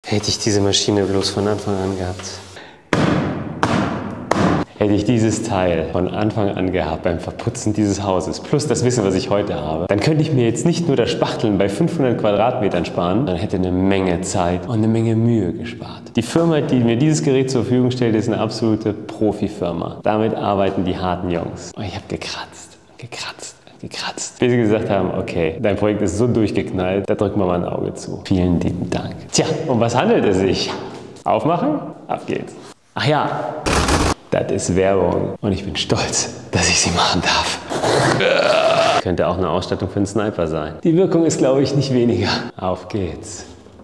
Hätte ich diese Maschine bloß von Anfang an gehabt. Hätte ich dieses Teil von Anfang an gehabt beim Verputzen dieses Hauses, plus das Wissen, was ich heute habe, dann könnte ich mir jetzt nicht nur das Spachteln bei 500 Quadratmetern sparen, dann hätte eine Menge Zeit und eine Menge Mühe gespart. Die Firma, die mir dieses Gerät zur Verfügung stellt, ist eine absolute Profifirma. Damit arbeiten die harten Jungs. Und ich habe gekratzt, bis sie gesagt haben, okay, dein Projekt ist so durchgeknallt, da drücken wir mal ein Auge zu. Vielen lieben Dank. Tja, um was handelt es sich? Aufmachen? Ab geht's. Ach ja. Das ist Werbung und ich bin stolz, dass ich sie machen darf. Könnte auch eine Ausstattung für einen Sniper sein. Die Wirkung ist, glaube ich, nicht weniger. Auf geht's.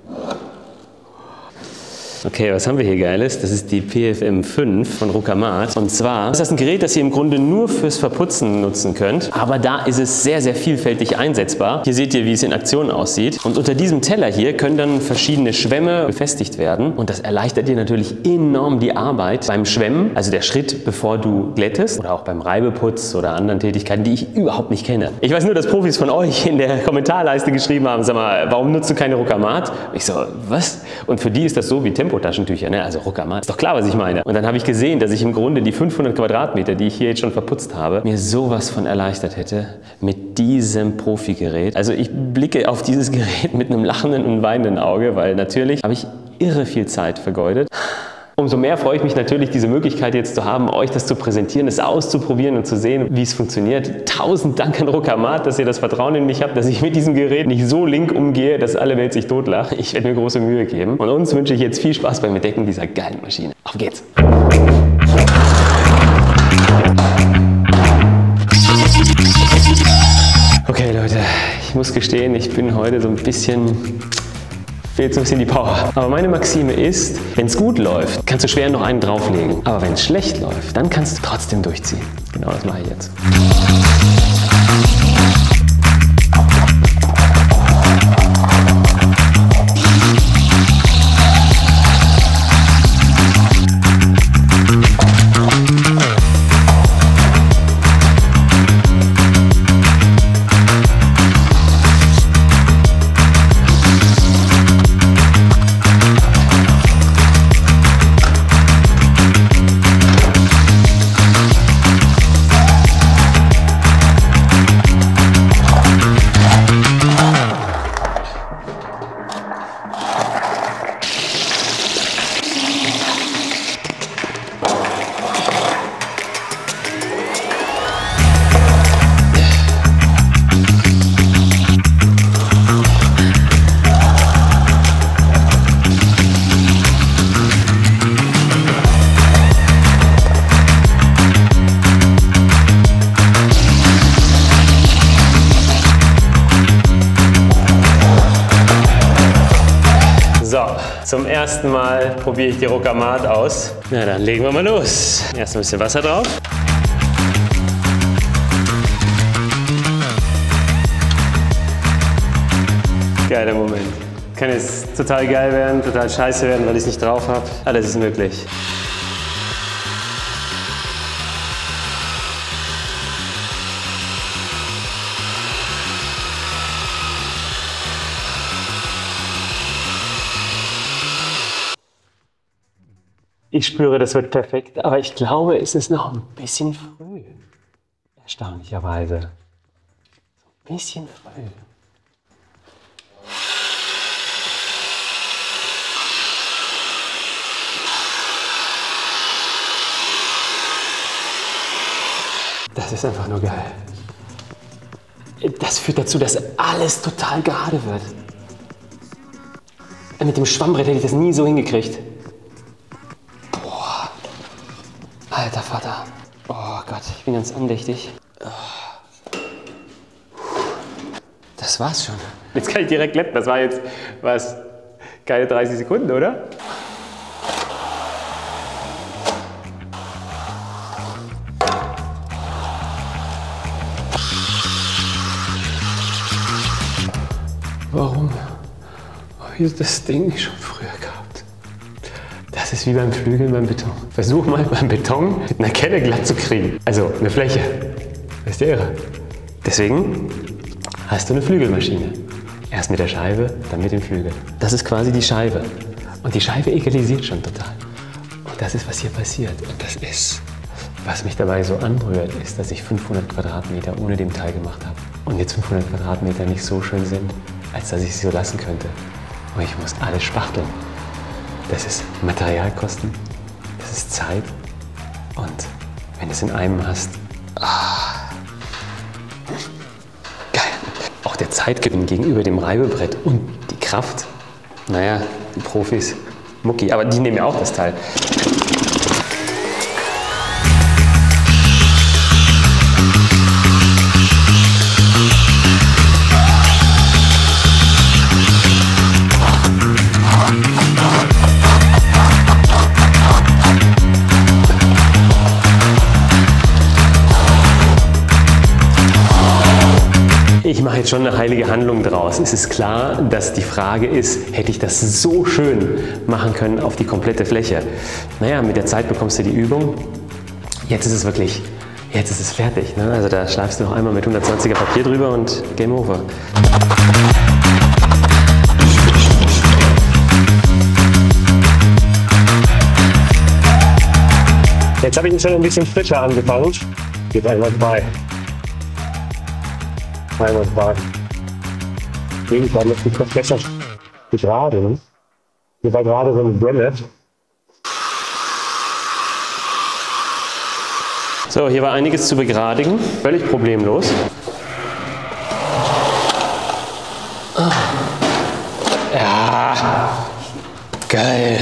Okay, was haben wir hier Geiles? Das ist die PFM5 von Rucamat. Und zwar ist das ein Gerät, das ihr im Grunde nur fürs Verputzen nutzen könnt. Aber da ist es sehr, sehr vielfältig einsetzbar. Hier seht ihr, wie es in Aktion aussieht. Und unter diesem Teller hier können dann verschiedene Schwämme befestigt werden. Und das erleichtert dir natürlich enorm die Arbeit beim Schwemmen. Also der Schritt, bevor du glättest. Oder auch beim Reibeputz oder anderen Tätigkeiten, die ich überhaupt nicht kenne. Ich weiß nur, dass Profis von euch in der Kommentarleiste geschrieben haben, sag mal, warum nutzt du keine Rucamat? Ich so, was? Und für die ist das so wie Tempotaschentücher, ne? Also Rucamat. Ist doch klar, was ich meine. Und dann habe ich gesehen, dass ich im Grunde die 500 Quadratmeter, die ich hier jetzt schon verputzt habe, mir sowas von erleichtert hätte mit diesem Profi-Gerät. Also ich blicke auf dieses Gerät mit einem lachenden und weinenden Auge, weil natürlich habe ich irre viel Zeit vergeudet. Umso mehr freue ich mich natürlich, diese Möglichkeit jetzt zu haben, euch das zu präsentieren, es auszuprobieren und zu sehen, wie es funktioniert. 1000 Dank an Rucamat, dass ihr das Vertrauen in mich habt, dass ich mit diesem Gerät nicht so link umgehe, dass alle Welt sich totlacht. Ich werde mir große Mühe geben. Und uns wünsche ich jetzt viel Spaß beim Entdecken dieser geilen Maschine. Auf geht's! Okay Leute, ich muss gestehen, ich bin heute so ein bisschen... Fehlt so ein bisschen die Power. Aber meine Maxime ist, wenn es gut läuft, kannst du schwer noch einen drauflegen. Aber wenn es schlecht läuft, dann kannst du trotzdem durchziehen. Genau das mache ich jetzt. Zum ersten Mal probiere ich die Rucamat aus. Na dann legen wir mal los. Erst ein bisschen Wasser drauf. Geiler Moment. Kann jetzt total geil werden, total scheiße werden, weil ich es nicht drauf habe. Alles ist möglich. Ich spüre, das wird perfekt, aber ich glaube, es ist noch ein bisschen früh. Erstaunlicherweise. Ein bisschen früh. Das ist einfach nur geil. Das führt dazu, dass alles total gerade wird. Mit dem Schwammbrett hätte ich das nie so hingekriegt. Alter Vater. Oh Gott, ich bin ganz andächtig. Das war's schon. Jetzt kann ich direkt glätten. Das war jetzt, was, keine 30 Sekunden, oder? Warum habe ich das Ding nicht schon früher gehabt? Das ist wie beim Flügeln beim Beton. Versuch mal beim Beton mit einer Kelle glatt zu kriegen. Also eine Fläche. Das ist der irre. Deswegen hast du eine Flügelmaschine. Erst mit der Scheibe, dann mit dem Flügel. Das ist quasi die Scheibe. Und die Scheibe egalisiert schon total. Und das ist, was hier passiert. Und das ist, was mich dabei so anrührt, ist, dass ich 500 Quadratmeter ohne dem Teil gemacht habe. Und jetzt 500 Quadratmeter nicht so schön sind, als dass ich sie so lassen könnte. Und ich muss alles spachteln. Das ist Materialkosten, das ist Zeit. Und wenn du es in einem hast, geil. Auch der Zeitgewinn gegenüber dem Reibebrett und die Kraft. Naja, die Profis, Mucki, aber die nehmen ja auch das Teil. Ich mache jetzt schon eine heilige Handlung draus. Es ist klar, dass die Frage ist, hätte ich das so schön machen können auf die komplette Fläche? Naja, mit der Zeit bekommst du die Übung. Jetzt ist es wirklich, jetzt ist es fertig. Ne? Also da schleifst du noch einmal mit 120er Papier drüber und Game over. Jetzt habe ich ihn schon ein bisschen frischer angefangen. Geht einmal bei. Einmal bei. Irgendwann ist es besser gerade. Ne? Hier war gerade so ein Granite. So, hier war einiges zu begradigen. Völlig problemlos. Ja, geil.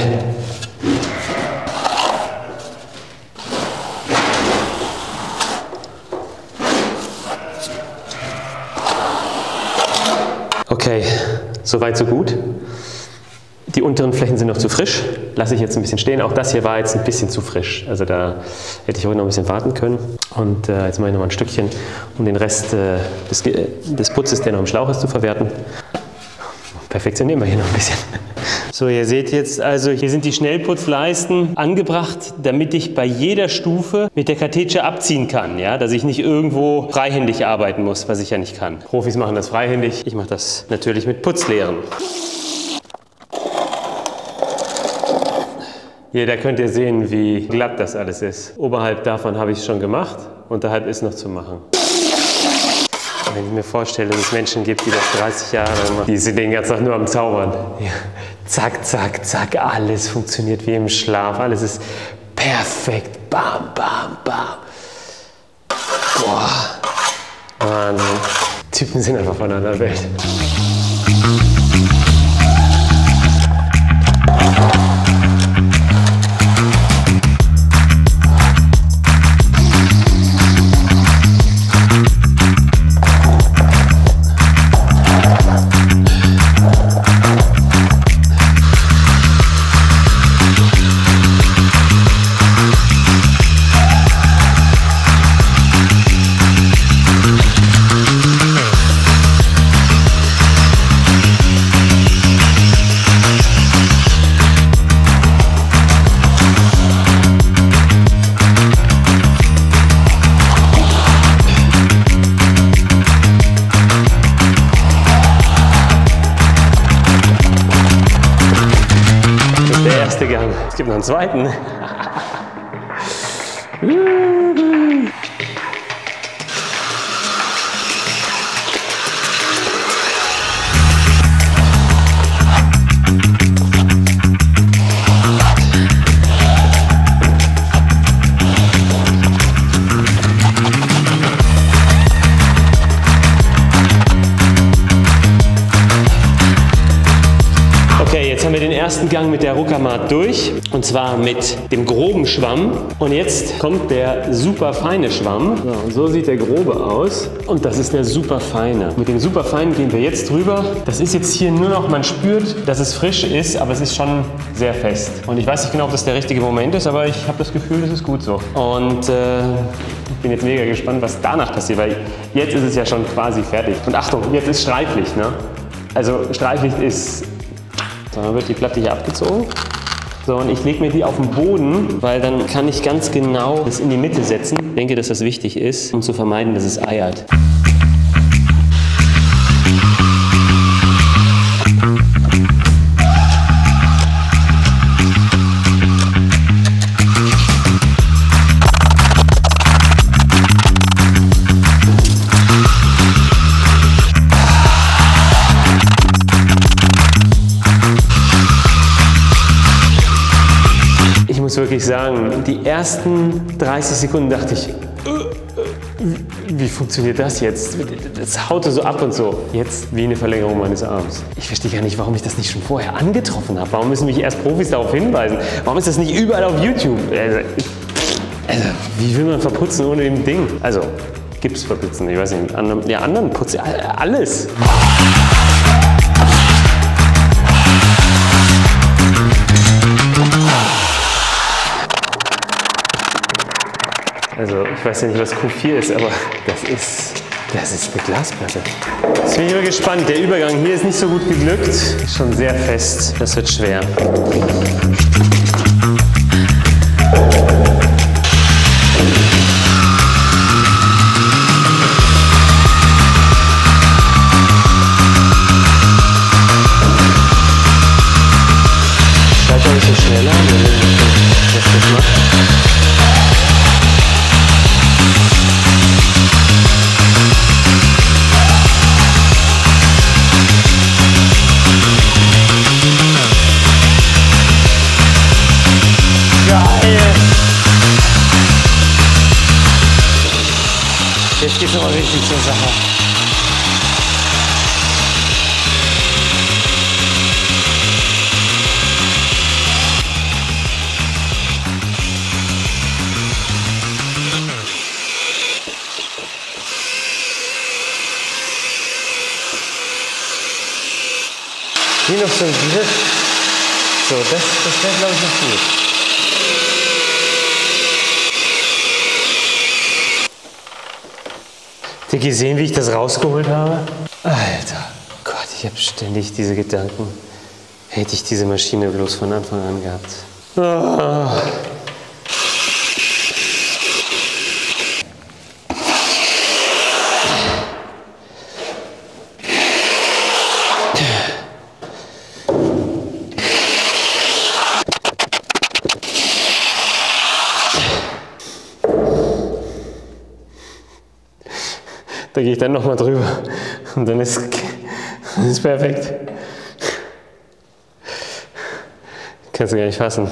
Okay, soweit so gut. Die unteren Flächen sind noch zu frisch, lasse ich jetzt ein bisschen stehen. Auch das hier war jetzt ein bisschen zu frisch, also da hätte ich heute noch ein bisschen warten können. Und jetzt mache ich noch mal ein Stückchen, um den Rest des Putzes, der noch im Schlauch ist, zu verwerten. Perfektionieren wir hier noch ein bisschen. So, ihr seht jetzt, also hier sind die Schnellputzleisten angebracht, damit ich bei jeder Stufe mit der Kartätsche abziehen kann, ja? Dass ich nicht irgendwo freihändig arbeiten muss, was ich ja nicht kann. Profis machen das freihändig, ich mache das natürlich mit Putzlehren. Hier, da könnt ihr sehen, wie glatt das alles ist. Oberhalb davon habe ich es schon gemacht, unterhalb ist noch zu machen. Wenn ich mir vorstelle, dass es Menschen gibt, die das 30 Jahre machen, die sind den ganzen Tag nur am Zaubern. Ja. Zack, zack, zack, alles funktioniert wie im Schlaf, alles ist perfekt. Bam, bam, bam. Boah, Wahnsinn. Typen sind einfach von einer Welt. Gang. Es gibt noch einen zweiten. Jetzt haben wir den ersten Gang mit der Rocamatt durch, und zwar mit dem groben Schwamm. Und jetzt kommt der super feine Schwamm. So, und so sieht der grobe aus. Und das ist der super feine. Mit dem super feinen gehen wir jetzt drüber. Das ist jetzt hier nur noch, man spürt, dass es frisch ist, aber es ist schon sehr fest. Und ich weiß nicht genau, ob das der richtige Moment ist, aber ich habe das Gefühl, das ist gut so. Und ich bin jetzt mega gespannt, was danach passiert, weil jetzt ist es ja schon quasi fertig. Und Achtung, jetzt ist Streiflicht, ne? Also Streiflicht ist... So, dann wird die Platte hier abgezogen. So, und ich lege mir die auf den Boden, weil dann kann ich ganz genau das in die Mitte setzen. Ich denke, dass das wichtig ist, um zu vermeiden, dass es eiert. muss wirklich sagen, die ersten 30 Sekunden dachte ich, wie funktioniert das jetzt? Das haute so ab und so. Jetzt wie eine Verlängerung meines Arms. Ich verstehe gar nicht, warum ich das nicht schon vorher angetroffen habe. Warum müssen mich erst Profis darauf hinweisen? Warum ist das nicht überall auf YouTube? Also wie will man verputzen ohne dem Ding? Also, gibt's verputzen? Ich weiß nicht. Anderen putzen alles. Also, ich weiß ja nicht, was Q4 ist, aber das ist eine Glasplatte. Jetzt bin ich mal gespannt. Der Übergang hier ist nicht so gut geglückt. Ist schon sehr fest. Das wird schwer. Seid ein bisschen schneller, was das macht. Jetzt geht's aber richtig zur Sache. Hier noch so ein Griff. So, das wäre, glaube ich, noch gut. Habt ihr gesehen, wie ich das rausgeholt habe? Alter, Gott, ich habe ständig diese Gedanken. Hätte ich diese Maschine bloß von Anfang an gehabt. Oh. Da gehe ich dann nochmal drüber und dann ist perfekt. Kannst du gar nicht fassen.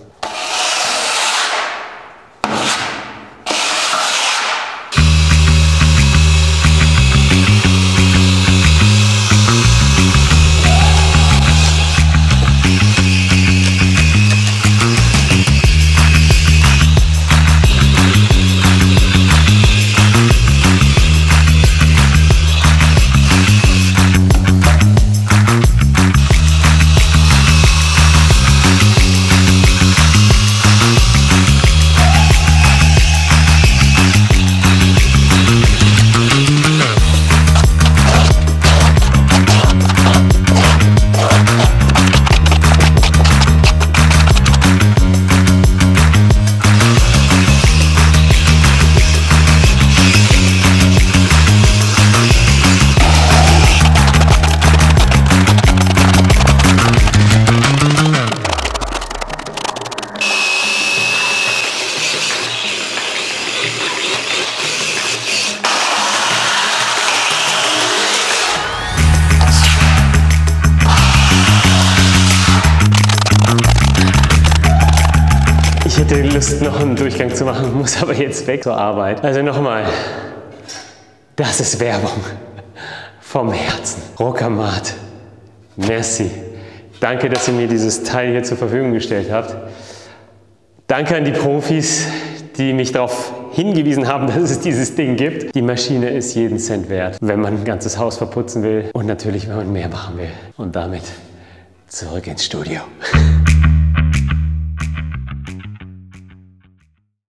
Ich hätte Lust, noch einen Durchgang zu machen, muss aber jetzt weg zur Arbeit. Also nochmal, das ist Werbung vom Herzen. Rockermat, merci. Danke, dass ihr mir dieses Teil hier zur Verfügung gestellt habt. Danke an die Profis, die mich darauf hingewiesen haben, dass es dieses Ding gibt. Die Maschine ist jeden Cent wert, wenn man ein ganzes Haus verputzen will und natürlich, wenn man mehr machen will. Und damit zurück ins Studio.